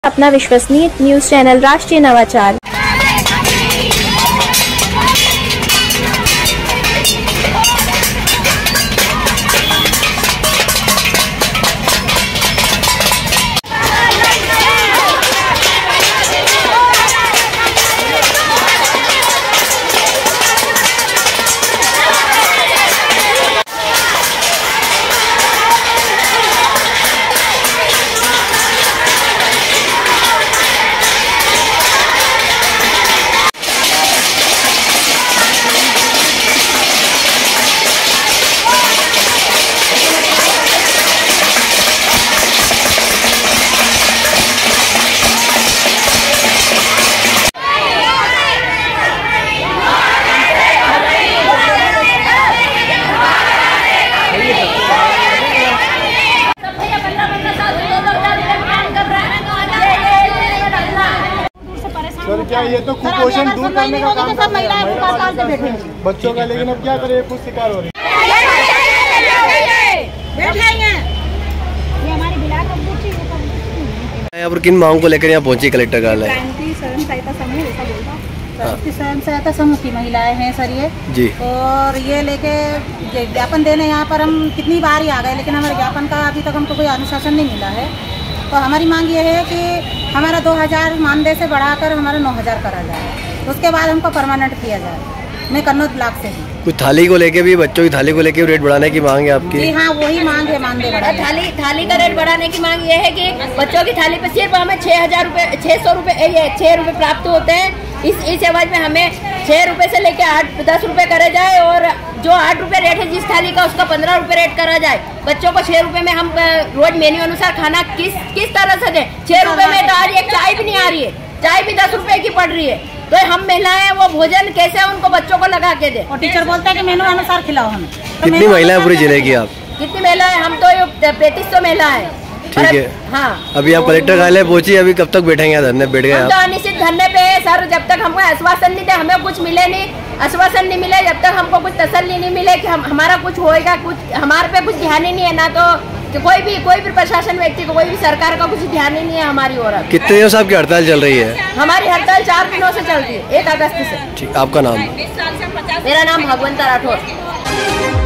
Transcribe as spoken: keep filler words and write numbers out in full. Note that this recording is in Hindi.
अपना विश्वसनीय न्यूज चैनल राष्ट्रीय नवाचार। सर क्या ये तो कुपोषण दूर करने का काम कर रहे हैं बच्चों का, लेकिन अब क्या करें, कुछ शिकार हो रही है। यहाँ पर किन मांगों को लेकर यहाँ पहुंची कलेक्टर कार्यालय? स्वयं सहायता समूह की महिलाएं हैं सर ये जी, और ये लेके ज्ञापन देने यहाँ पर हम कितनी बार ही आ गए, लेकिन हमारे ज्ञापन का अभी तक हमको कोई अनुशासन नहीं मिला है। तो हमारी मांग ये है कि हमारा दो हज़ार मानदेय से बढ़ाकर हमारा नौ हज़ार करा जाए, उसके बाद हमको परमानेंट किया जाए। मैं कन्नौज ब्लॉक से हूँ। कुछ थाली को लेके भी, बच्चों की थाली को लेके रेट बढ़ाने की मांग है आपकी? जी हाँ, वही मांग है, मानदेय बढ़ाने। थाली थाली का रेट बढ़ाने की मांग ये है कि बच्चों की थाली पे सिर्फ हमें छह हजार रूपए छह सौ रूपए ये छह रूपए प्राप्त होते हैं। इस इस एवज में हमें छह रुपए से लेके आठ दस रुपए करे जाए, और जो आठ रुपए रेट है जिस थाली का उसका पंद्रह रुपए रेट करा जाए। बच्चों को छह रुपए में हम रोज मेन्यू अनुसार खाना किस किस तरह से दें? छह रुपए में तो आज एक चाय भी नहीं आ रही है, चाय भी दस रुपए की पड़ रही है। तो हम महिलाएं वो भोजन कैसे उनको बच्चों को लगा के दे? और टीचर बोलता है कि मेनू अनुसार खिलाओ हमें। तो कितनी महिलाएं पूरे जिले की आप? कितनी महिलाएं? हम तो पैंतीस सौ महिला है। ठीक है, हाँ। अभी आप कलेक्टर कार्यालय पहुंची, अभी कब तक बैठेंगे यहाँ धरने? बैठ गए हम तो अनिश्चित धरने पे है सर, जब तक हमको आश्वासन नहीं दे, हमें कुछ मिले नहीं, आश्वासन नहीं मिले, जब तक हमको कुछ तसल्ली नहीं मिले कि हम हमारा कुछ होएगा, कुछ हमारे पे कुछ ध्यान ही नहीं है ना। तो कोई भी कोई भी प्रशासन व्यक्ति को, कोई भी सरकार का कुछ ध्यान ही नहीं है हमारी ओर। कितने दिनों से आपकी हड़ताल चल रही है? हमारी हड़ताल चार दिनों से चल रही है, एक अगस्त से। ठीक, आपका नाम? मेरा नाम भगवंता राठौर।